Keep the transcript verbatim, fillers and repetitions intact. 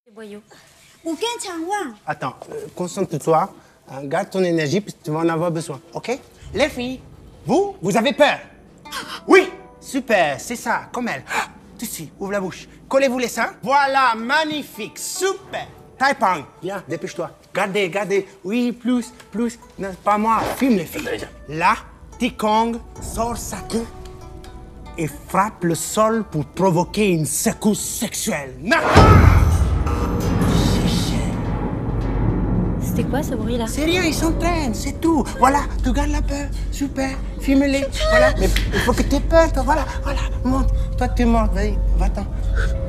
Voyou. Attends, euh, concentre-toi, hein, garde ton énergie, parce que tu vas en avoir besoin, ok? Les filles, vous, vous avez peur? Oui, super, c'est ça, comme elle. Tout de suite, ouvre la bouche. Collez-vous les seins. Voilà, magnifique, super. Taipang, viens, dépêche-toi. Gardez, gardez. Oui, plus, plus. Non, pas moi, filme les filles. Là, Tikong sort sa queue et frappe le sol pour provoquer une secousse sexuelle. Non. C'était quoi ce bruit-là? C'est rien, ils s'entraînent, c'est tout. Voilà, tu gardes la peur, super, filme-les. Voilà, mais il faut que tu aies peur, toi, voilà, voilà, monte. Toi, tu es morte, vas-y, va-t'en.